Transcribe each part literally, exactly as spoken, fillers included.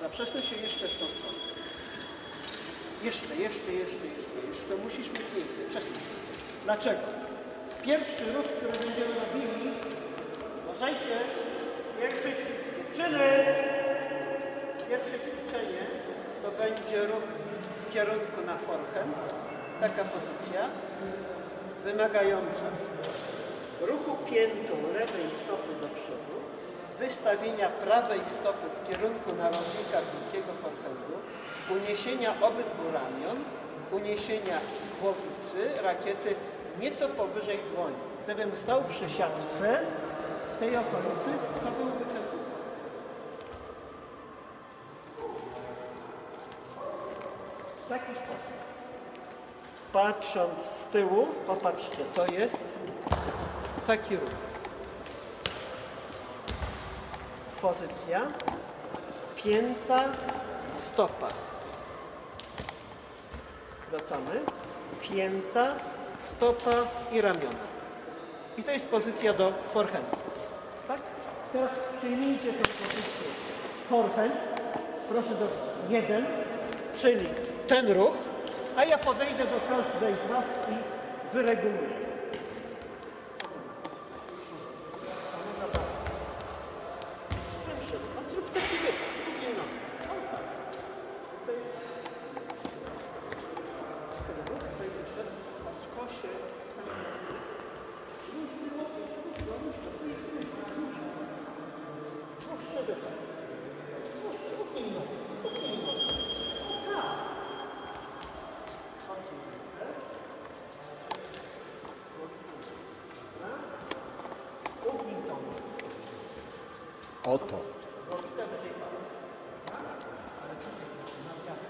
przesuń się jeszcze w tą stronę. Jeszcze, jeszcze, jeszcze, jeszcze, jeszcze. Musisz mieć miejsce. Przesuń się. Dlaczego? Pierwszy ruch, który będziemy robili, uważajcie, pierwsze dziewczyny, pierwsze ćwiczenie to będzie ruch w kierunku na forehand. Taka pozycja wymagająca ruchu piętą lewej stopy do przodu, wystawienia prawej stopy w kierunku narożnika krótkiego forehandu, uniesienia obydwu ramion, uniesienia głowicy, rakiety nieco powyżej dłoni. Gdybym stał przy siatce w tej okolicy, to byłby ten ruch. W taki sposób. Patrząc z tyłu, popatrzcie, to jest taki ruch. Pozycja, pięta, stopa. Wracamy. Pięta, stopa i ramiona. I to jest pozycja do forehandu. Tak? Teraz przyjmijcie tę pozycję forehand. Proszę do jeden, czyli ten ruch, a ja podejdę do każdej z was i wyreguluję. Zrób taki wypad, drugie nogi. O tak. To jest... Ten ruch tutaj wyszedł o skosie. Różny łokieć, różno, różno. Tu jest różno, różno. Dłuższe wypad. Dłuższe, upnij nogi, upnij nogi. Tak. Upnij tą nogę. Oto. Głowica wyżej pada. Tak? Ale co ty? Na gwiazdę.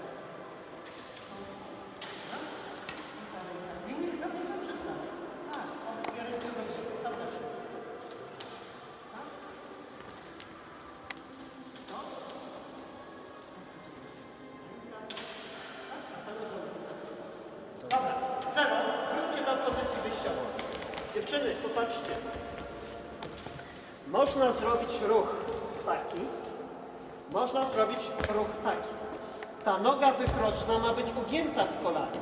Tak? Nie, nie, dobrze, dobrze stanie. Tak, obie ręce do przodu. Tam też. Tak? No. Tak? A tam do Dobra, zero. Wróćcie do pozycji wyjściowej. Dziewczyny, popatrzcie. Można zrobić ruch taki, można zrobić ruch taki. Ta noga wykroczna ma być ugięta w kolanie.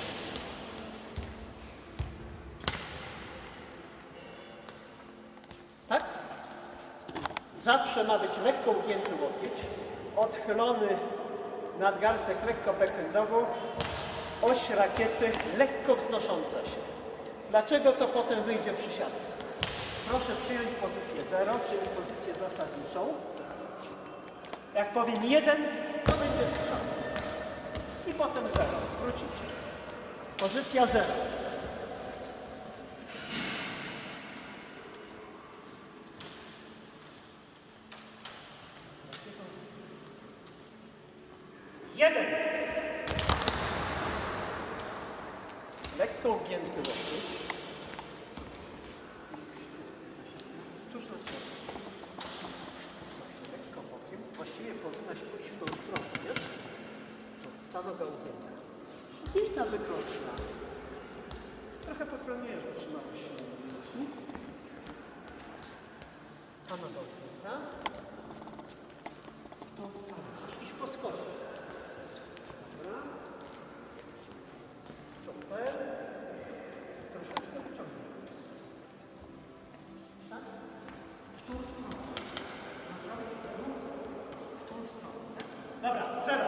Tak? Zawsze ma być lekko ugięty łokieć, odchylony nadgarstek lekko backhandowo, oś rakiety lekko wznosząca się. Dlaczego to potem wyjdzie przy siatce? Proszę przyjąć pozycję zero, czyli pozycję zasadniczą. Jak powiem jeden, to będzie strzał. I potem zero. Wrócicie. Pozycja zero. Jeden. Lekko ugięty łokieć. Lekko bokiem. Właściwie powinnaś pójść w tą stronę, wiesz? To ta noga ugięta. Gdzieś ta wykroczna. Trochę potroniesz, bo trzymałaś się na minusku. Ta noga ugięta. To wstaniesz. Iść po schodach. Dobra. Super. Troszeczkę wyciągnij. Tak? W tą stronę. W tą stronę. Dobra, zero.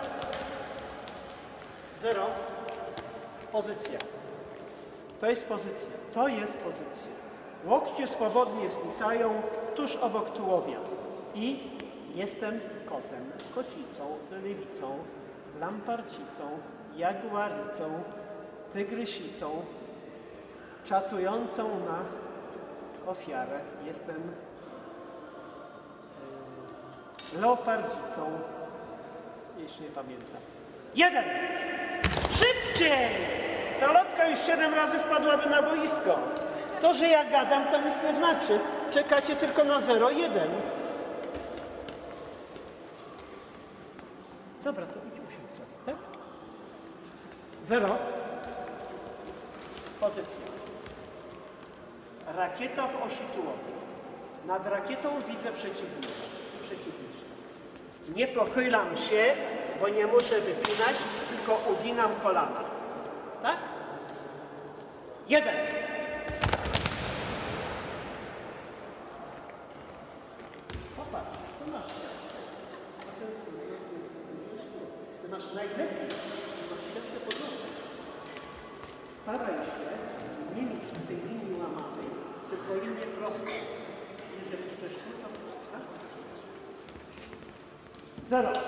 Zero. Pozycja. To jest pozycja. To jest pozycja. Łokcie swobodnie zwisają tuż obok tułowia. I jestem kotem, kocicą, lewicą, lamparcicą, jaguaricą, tygrysicą, czatującą na ofiarę. Jestem yy, leopardzicą. Jeśli nie pamiętam. Jeden! Szybciej! Ta lotka już siedem razy wpadłaby na boisko. To, że ja gadam, to nic nie znaczy. Czekacie tylko na zero, jeden. Dobra, to idź usiądź sobie, tak? Zero. Pozycja. Rakieta w osi tułowej. Nad rakietą widzę przeciwnika. Przeciwniczkę. Nie pochylam się, bo nie muszę wypinać, tylko uginam kolana. Tak? Jeden. Popatrz, tu masz. Ty masz najlepiej. Masz ścięte podnoszę. Staraj się nie mieć tej linii łamanej, tylko linię prostą. Jeżeli chcesz tylko prosta. Zero.